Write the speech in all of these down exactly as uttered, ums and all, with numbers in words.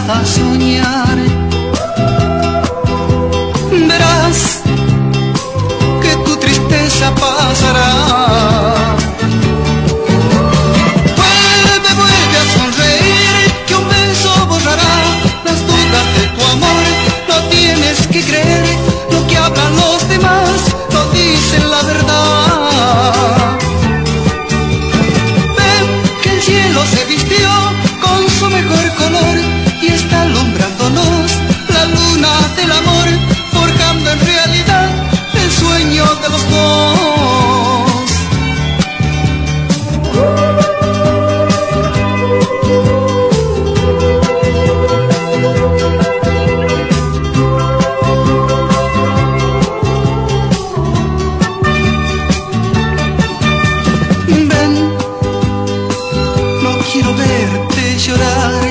a soñar. Verás que tu tristeza pasará. Vuelve, vuelve a sonreír, que un beso borrará las dudas de tu amor. No tienes que creer lo que hablan los demás, no dicen la verdad. Ven que el cielo se vistió con su mejor color y está alumbrándonos la luna del amor, forjando en realidad el sueño de los dos. Ven, no quiero verte llorar.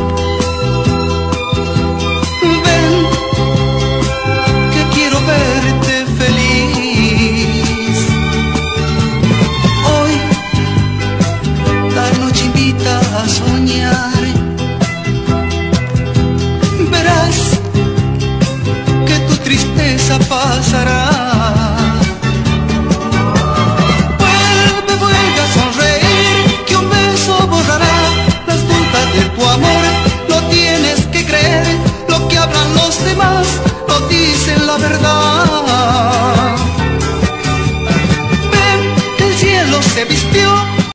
Ven, que quiero verte feliz. Hoy la noche invita a soñar. Verás que tu tristeza pasará. Vuelve, vuelve a sonreír, que un beso borrará las dudas de tu amor. No tienes que creer lo que hablan los demás, no dicen la verdad. Ven, que el cielo se vistió